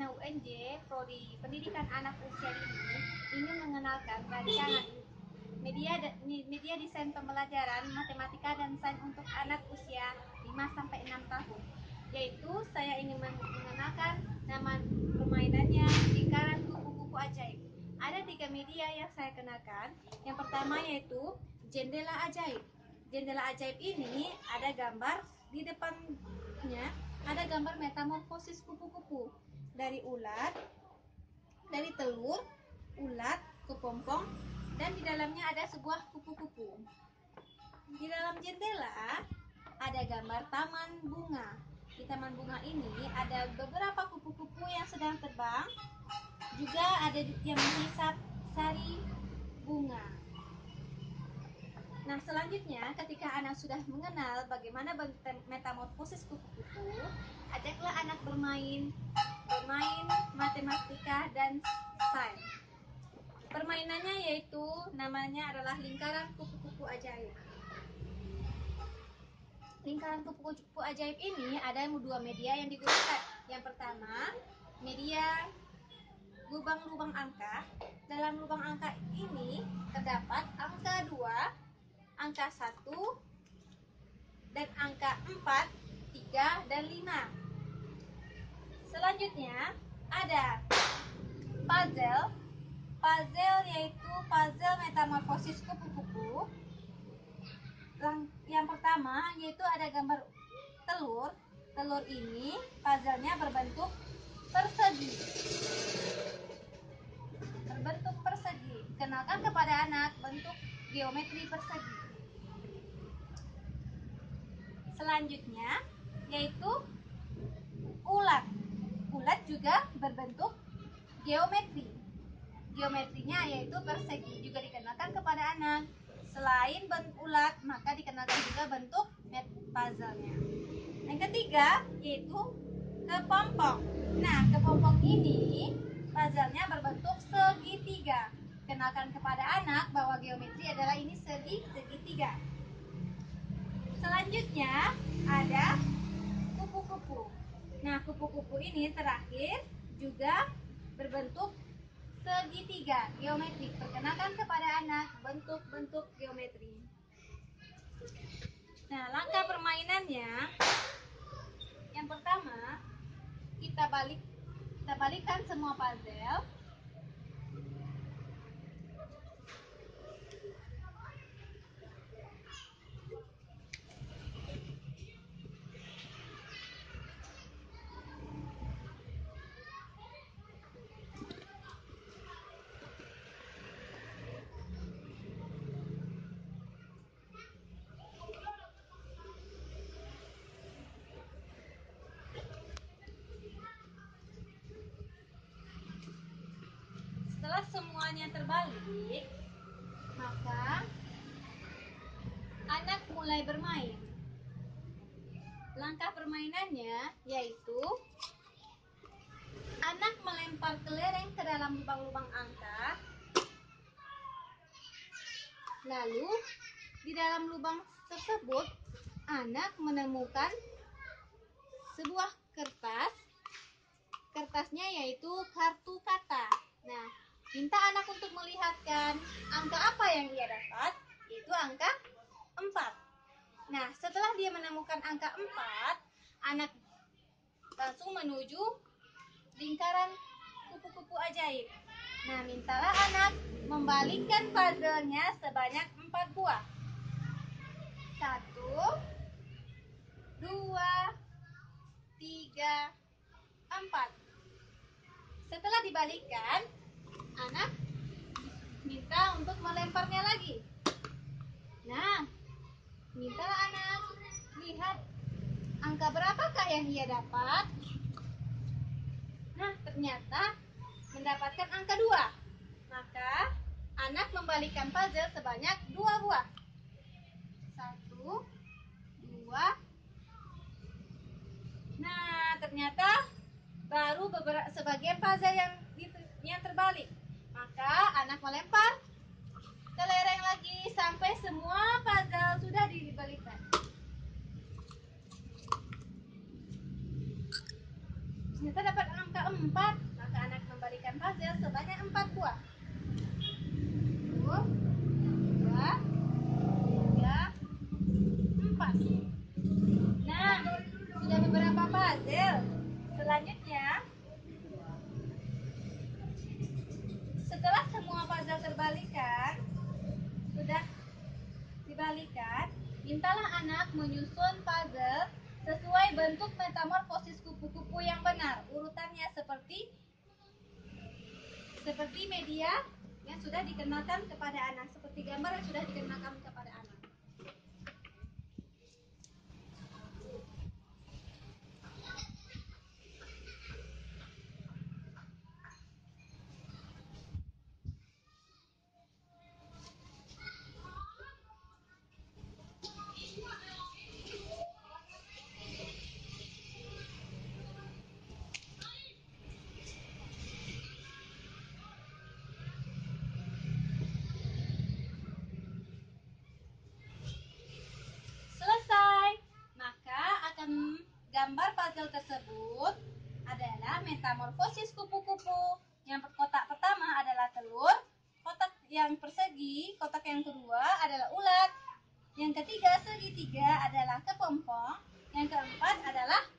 Sarjana UNJ Prodi Pendidikan Anak Usia Dini ingin mengenalkan rancangan media desain pembelajaran matematika dan sains untuk anak usia 5-6 tahun. Yaitu saya ingin mengenalkan nama permainannya lingkaran kupu-kupu ajaib. Ada 3 media yang saya kenalkan. Yang pertama yaitu jendela ajaib. Jendela ajaib ini ada gambar di depannya, ada gambar metamorfosis kupu-kupu dari ulat, dari telur, ulat, kepompong, dan di dalamnya ada sebuah kupu-kupu. Di dalam jendela ada gambar taman bunga. Di taman bunga ini ada beberapa kupu-kupu yang sedang terbang, juga ada yang menghisap sari bunga. Nah, selanjutnya ketika anak sudah mengenal bagaimana metamorfosis kupu-kupu, ajaklah anak bermain matematika dan sains. Permainannya yaitu namanya adalah lingkaran kupu-kupu ajaib. Lingkaran kupu-kupu ajaib ini ada 2 media yang digunakan. Yang pertama, media lubang-lubang angka. Dalam lubang angka ini terdapat angka 2, angka 1, dan angka 4, 3, dan 5. Selanjutnya ada puzzle. Puzzle yaitu puzzle metamorfosis kupu-kupu. Yang pertama yaitu ada gambar telur. Telur ini puzzle-nya berbentuk persegi. Kenalkan kepada anak bentuk geometri persegi. Selanjutnya yaitu ulat. Ulat juga berbentuk geometri. Geometrinya yaitu persegi, juga dikenalkan kepada anak. Selain bentuk ulat, maka dikenalkan juga bentuk puzzle-nya. Yang ketiga yaitu kepompong. Nah, kepompong ini puzzle-nya berbentuk segitiga. Kenalkan kepada anak bahwa geometri adalah ini segitiga. Selanjutnya ada kupu-kupu. Nah, kupu-kupu ini terakhir juga berbentuk segitiga geometri. Perkenalkan kepada anak bentuk-bentuk geometri. Nah, langkah permainannya yang pertama kita balikkan semua puzzle. Setelah semuanya terbalik, maka anak mulai bermain. Langkah permainannya yaitu anak melempar kelereng ke dalam lubang-lubang angka. Lalu di dalam lubang tersebut anak menemukan sebuah kertas. Kertasnya yaitu kartu kata. Nah, minta anak untuk melihatkan angka apa yang dia dapat, yaitu angka 4. Nah, setelah dia menemukan angka 4, anak langsung menuju lingkaran kupu-kupu ajaib. Nah, mintalah anak membalikkan puzzle-nya sebanyak 4 buah. 1, 2, 3, 4. Setelah dibalikkan, anak minta untuk melemparnya lagi. Nah, mintalah anak lihat angka berapakah yang ia dapat. Nah, ternyata mendapatkan angka 2. Maka anak membalikkan puzzle sebanyak 2 buah. 1, 2. Nah, ternyata baru sebagian puzzle yang terbalik. Maka anak melempar kelereng lagi sampai semua puzzle sudah dibalikkan. Ternyata dapat keempat, maka anak membalikan puzzle sebanyak 4 buah. 1, 2, 3, 4. Nah, sudah beberapa puzzle. Selanjutnya, setelah semua puzzle terbalikan, sudah dibalikan, mintalah anak menyusun puzzle sesuai bentuk metamorfosis kupu-kupu yang benar. Urutannya seperti media yang sudah dikenalkan kepada anak, seperti gambar yang sudah dikenalkan kepada anak. Selesai, maka akan gambar puzzle tersebut adalah metamorfosis kupu-kupu. Yang kotak pertama adalah telur, kotak yang persegi, kotak yang kedua adalah ulat, yang ketiga segitiga adalah kepompong, yang keempat adalah